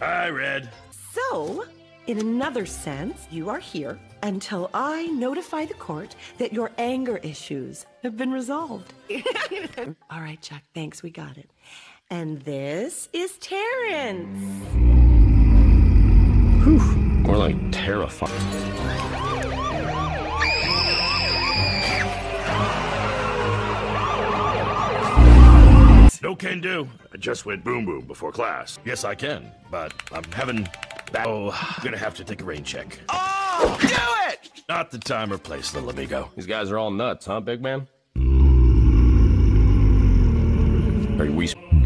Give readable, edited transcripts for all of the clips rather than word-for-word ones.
Hi, Red. So, in another sense, you are here until I notify the court that your anger issues have been resolved. All right, Chuck, thanks, we got it. And this is Terence. Whew, more like terrifying. No can do. I just went boom boom before class. Yes, I can, but I'm having I'm gonna have to take a rain check. Oh, do it! Not the time or place, little amigo. These guys are all nuts, huh, big man? Are we?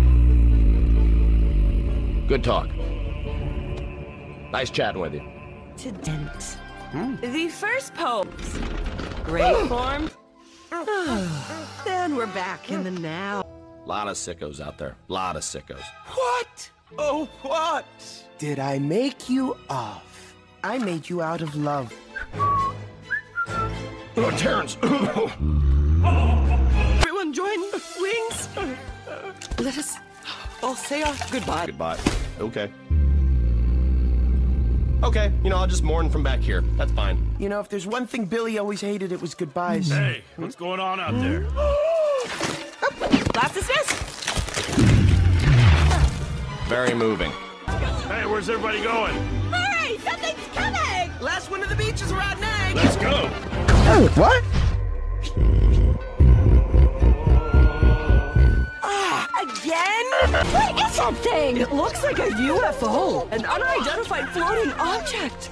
Good talk. Nice chatting with you. To Dent. The first pose. Great form. Then we're back in the now. Lot of sickos out there. Lot of sickos. What? Oh, what? Did I make you off? I made you out of love. Oh, Terence! Everyone join wings. Let us all say our goodbye. Goodbye. Okay. Okay, I'll just mourn from back here. That's fine. You know, if there's one thing Billy always hated, it was goodbyes. Hey, what's going on out there? Class dismissed. Very moving. Hey, where's everybody going? Hurry! Something's coming! Last one of the beach is rotten egg. Let's go! Oh, what? Again? What is that thing? It looks like a UFO, an unidentified floating object.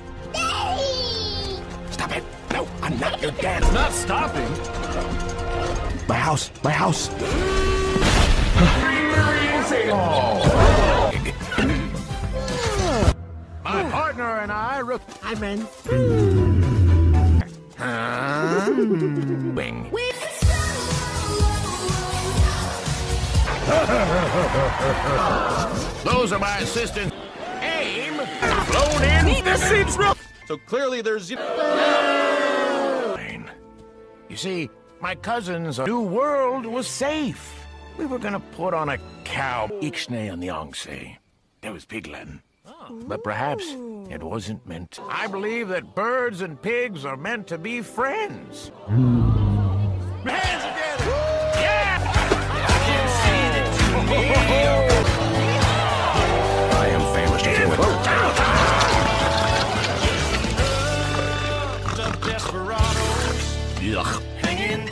Stop it. No, I'm not your dad. It's not stopping. My house. My house. My partner and I Hi, man. Wing. Those are my assistants. Aim. Flown in. This seems rough. So clearly there's... You see, my cousin's new world was safe. We were gonna put on a cow Ixnay on the Yangtze. That was pigland. But perhaps it wasn't meant. I believe that birds and pigs are meant to be friends. Hands together. Yeah. I am famous to do it. Yuck. Hanging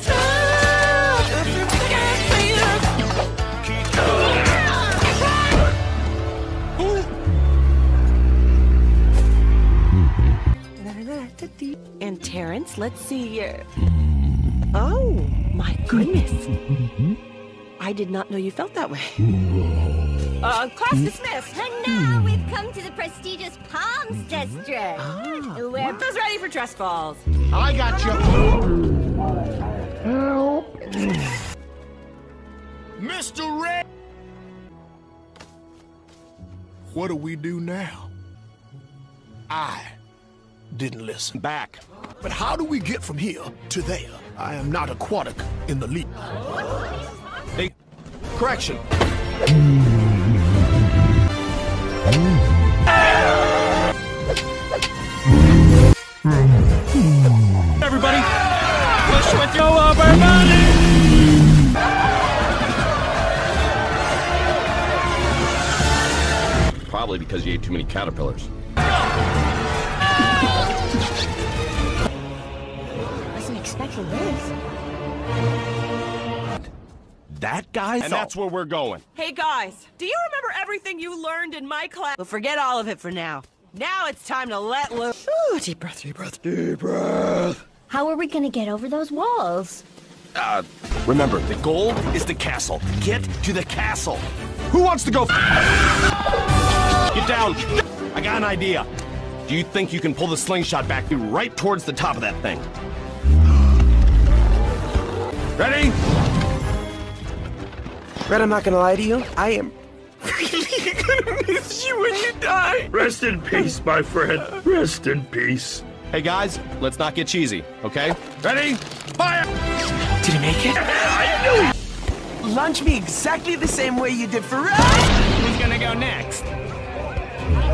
And Terence, let's see. Oh, my goodness. I did not know you felt that way. Class dismissed. And now we've come to the prestigious Palms District. Where Who's ready for trust falls? I got you. Mr. Red. What do we do now? I didn't listen. Back. But how do we get from here to there? I am not aquatic in the least. Hey, correction. Everybody, push with your upper body. Probably because you ate too many caterpillars. wasn't expecting this. That guy? And that's where we're going. Hey guys, do you remember everything you learned in my class? Well, forget all of it for now. Now it's time to let loose. Ooh, deep breath, deep breath, deep breath. How are we gonna get over those walls? Remember, the goal is the castle. Get to the castle. Who wants to go? Get down. I got an idea. Do you think you can pull the slingshot back right towards the top of that thing? Ready? Red, I'm not gonna lie to you. I am really gonna miss you when you die. Rest in peace, my friend. Rest in peace. Hey guys, let's not get cheesy, okay? Ready? Fire! Did he make it? I knew it. Launch me exactly the same way you did for Red. Who's gonna go next?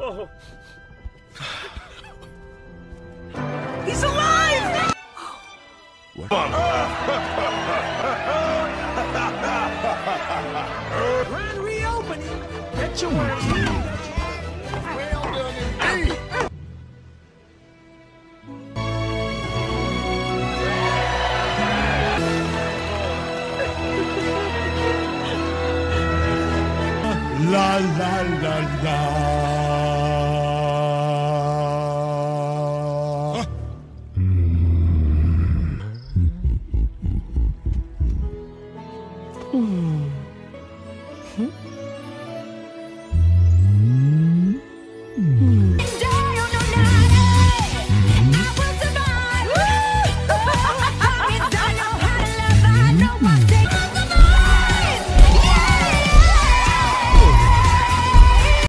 He's alive! Grand reopening. Get your words. Well done indeed. La la la la.